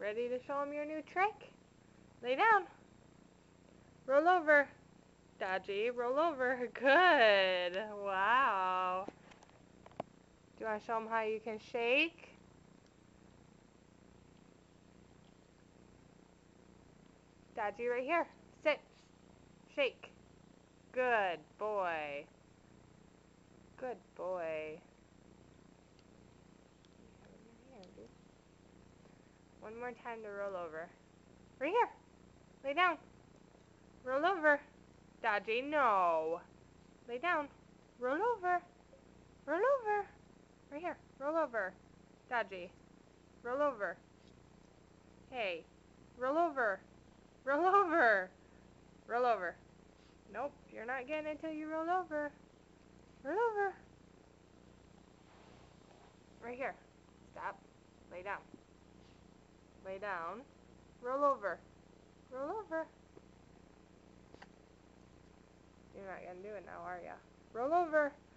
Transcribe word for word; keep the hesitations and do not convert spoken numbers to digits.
Ready to show him your new trick? Lay down. Roll over. Dodgy, roll over. Good. Wow. Do you want to show him how you can shake? Dodgy, right here. Sit. Shake. Good boy. Good boy. One more time to roll over. Right here. Lay down. Roll over. Dodgy, no. Lay down. Roll over. Roll over. Right here. Roll over. Dodgy. Roll over. Hey. Roll over. Roll over. Roll over. Nope, you're not getting it till you roll over. Roll over. Right here. Stop. Lay down. Lay down. Roll over. Roll over. You're not gonna do it now, are ya? Roll over.